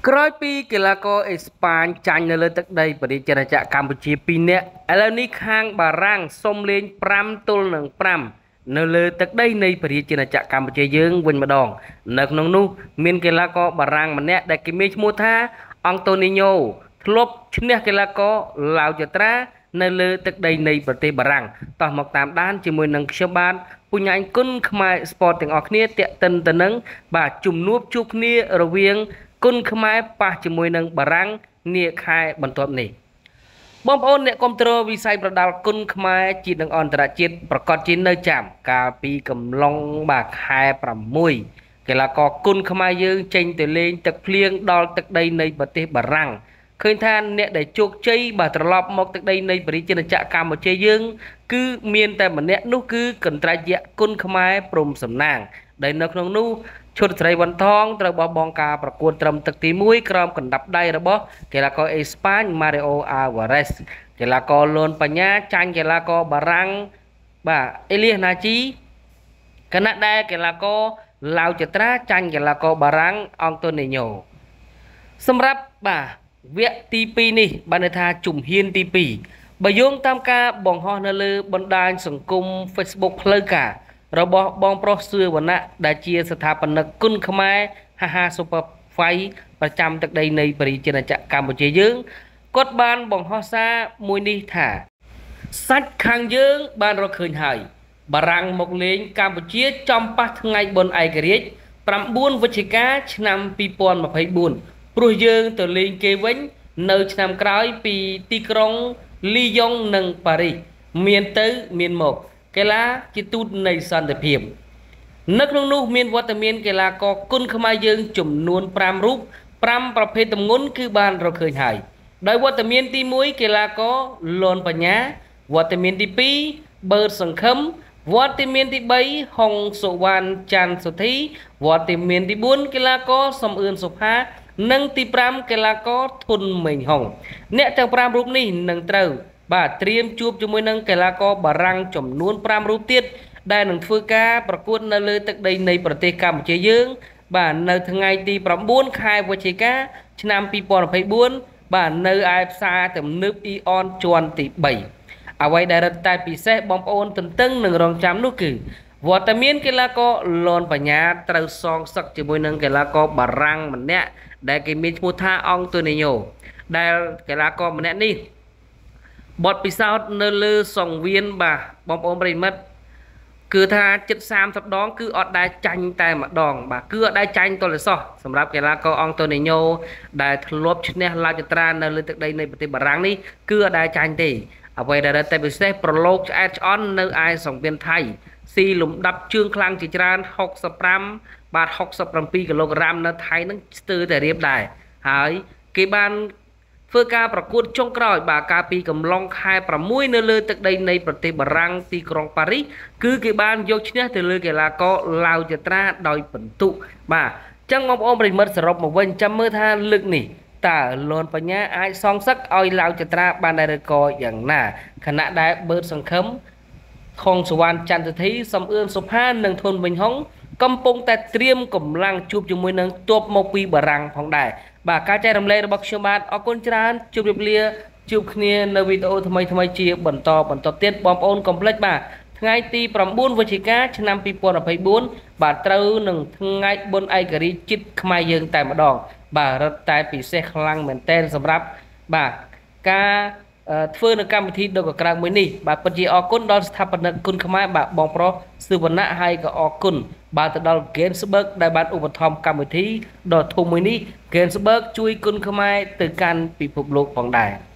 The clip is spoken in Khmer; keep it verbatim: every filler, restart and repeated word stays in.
ក្រោយពីកីឡាករអេស្ប៉ាញចាញ់នៅលើទឹកដីបរិយាចក្រកម្ពុជាពីរនាក់ឥឡូវនេះខាងបារាំងសុំលេងប្រាំទល់នឹងប្រាំនៅលើទឹកដីនៃបរិយាចក្រកម្ពុជាយើងវិញម្ដងនៅក្នុងនោះមានកីឡាករបារាំងម្នាក់ដែលគេមានឈ្មោះថាអង់តូនីញ៉ូធ្លាប់ឈ្នះកីឡាករឡាវចត្រានៅលើទឹកដីនៃប្រទេសបារាំងតោះមកតាមដានជាមួយនឹងខ្ញុំបាទពុញ្ញាញគុណខ្មែរ Sport ទាំងអស់គ្នាតាក់ទិនទៅនឹងបាទជំនួបជួបគ្នារវាងគុណខ្មែរប៉ះជាមួយនឹងបារាំងនាខែបន្ទាប់នេះបងប្អូនអ្នកគាំទ្រវិស័យប្រដាល់គុណខ្មែរជាតិនិងអន្តរជាតិប្រកាសជានៅចាំកាលពីកំឡុងបាទខែប្រាំមួយកីឡាករគុណខ្មែរយើងចេញទៅលេងទឹកភ្លៀងដល់ទឹកដីនៃប្រទេសបារាំងឃើញថាអ្នកដែលជោគជ័យបាទត្រឡប់មកទឹកដីនៃប្រជាជនចក្រកម្ពុជាយើងគឺមានតែម្នាក់នោះគឺកន្ត្រៃយៈគុណខ្មែរព្រំសំណាងដែលនៅក្នុងនោះឈុតស្រីវ៉ាន់ថងត្រូវបោះបង់ការប្រកួតត្រឹមទឹកទីមួយក្រោមកណ្ដាប់ដៃរបស់កីឡាករអេស្ប៉ាញ Mario Alvarez កីឡាករលូនបញ្ញាចាញ់កីឡាករបារាំងបាទ Elias Nachi គណៈដែលកីឡាករឡាវចត្រាចាញ់កីឡាករបារាំងអង់តូនីញ៉ូសម្រាប់បាទវគ្គទីពីរនេះបានន័យថាជំហានទីពីរបើយោងតាមការបង្ហោះនៅលើបណ្ដាញសង្គម Facebook ផ្លូវការរបស់បងប្រុសសឿវណ្ណៈដែលជាស្ថាបនិកគុណខ្មែរហាហា Super Fight ប្រចាំទឹកដីនៃប្រជាជនចក្រកម្ពុជាយើងគាត់បានបង្ហោះសារមួយនេះថាសាច់ខាងយើងបានរកឃើញហើយបារាំងមកលេងកម្ពុជាចំប៉ះថ្ងៃបុណ្យឯករាជ្យប្រាំបួនវិច្ឆិកាឆ្នាំពីរពាន់ម្ភៃបួនព្រោះយើងទៅលេងគេវិញនៅឆ្នាំក្រោយពីទីក្រុងលីយ៉ុងនិងប៉ារីសមានទៅមានមកកីឡាជាទូតនៃសន្តិភាពនៅក្នុងនោះមានវត្តមានកីឡាករគុណខ្មែរយើងចំនួនប្រាំរូបប្រាំប្រភេទទម្ងន់គឺបានរកឃើញហើយដោយវត្តមានទីមួយកីឡាករលន់បញ្ញាវត្តមានទីពីរបឺតសង្ឃឹមវត្តមានទីបីហុងសុវណ្ណច័ន្ទសុធីវត្តមានទីបួនកីឡាករសំអឿនសុផានិងទីប្រាំកីឡាករធុនមេងហុងអ្នកទាំងប្រាំរូបនេះនឹងត្រូវបាទត្រៀមជួបជាមួយនឹងកីឡាករបារាំងចំនួនប្រាំរូបទៀតដែលនឹងធ្វើការប្រកួតនៅលើទឹកដីនៃប្រទេសកម្ពុជាយើងបាទនៅថ្ងៃទីប្រាំបួនខែវិច្ឆិកាឆ្នាំពីរពាន់ម្ភៃបួនបាទនៅឯផ្សារទំនើបអ៊ីអនជាន់ទីបីអ្វីដែលរឹតតែពិសេសបងប្អូនទន្ទឹងនឹងរងចាំនោះគឺវត្តមានកីឡាករលន់បញ្ញាត្រូវសងសឹកជាមួយនឹងកីឡាករបារាំងម្នាក់ដែលគេមានឈ្មោះថាអង់តូនីញ៉ូដែលកីឡាករម្នាក់នេះបទពិសោធន៍នៅលើសង្វៀនបាទបងប្អូនប្រិមិត្តគឺថាជិតសាមសិបដងគឺអត់ដែលចាញ់តែម្ដងបាទគឺអត់ដែលចាញ់ទល់តែសោះសម្រាប់កីឡាករអង់តូនីញ៉ូដែលធ្លាប់ឈ្នះឡាវចត្រានៅលើទឹកដីនៃប្រទេសបារាំងនេះគឺអត់ដែលចាញ់ទេអ្វីដែលតែពិសេសប្រឡូកឆ្អែតឆ្អន់នៅឯសង្វៀនថៃស៊ីលំដាប់ជើងខ្លាំងជាច្រើនហុកសិបប្រាំបាទហុកសិបប្រាំពីរគីឡូក្រាមនៅថៃនឹងស្ទើរតែរៀបដែរហើយគេបានធ្វើការប្រកួតចុងក្រោយបាទកាលពីកំឡុងខែប្រាំមួយនៅលើទឹកដីនៃប្រទេសបារាំងទីក្រុងប៉ារីសគឺគេបានយកឈ្នះទៅលើកីឡាករឡាវចត្រាដោយពិន្ទុបាទអញ្ចឹងបងប្អូនប្រិមិត្តសរុបមកវិញចាំមើលថាលើកនេះតើលន់បញ្ញាអាចសងសឹកឲ្យឡាវចត្រាបានដែរឬក៏យ៉ាងណាខណៈដែលបឺតសង្ឃឹមខុងសុវណ្ណច័ន្ទសុធីសំអឿនសុផានិងធុនវិញហុងកំពុងតែត្រៀមកម្លាំងជួបជាមួយនឹងទ័ពមកពីបារាំងផងដែរបាទការចែករំលែករបស់ខ្ញុំបាទអរគុណច្រើនជម្រាបលាជួបគ្នានៅវីដេអូថ្មីថ្មីជាបន្តបន្តទៀតបងប្អូនកុំភ្លេចបាទថ្ងៃទីប្រាំបួនវិច្ឆិកាឆ្នាំពីរពាន់ម្ភៃបួនបាទត្រូវនឹងថ្ងៃបុណ្យឯករាជ្យជាតិខ្មែរយើងតែម្ដងបាទរឹតតែពិសេសខ្លាំងមែនទែនសម្រាប់បាទការធ្វើនៅកម្មវិធីដ៏កក្រើកមួយនេះបាទពិតជាអរគុណដល់ស្ថាបនិកគុណខ្មែរបាទបងប្រុសសឿវណ្ណៈហើយក៏អរគុណបាទទៅដល់ Gainsberg ដែលបានឧបត្ថម្ភកម្មវិធីដ៏ធំមួយនេះ Gainsberg ជួយគុណខ្មែរទៅកាន់ពិភពលោកផងដែរ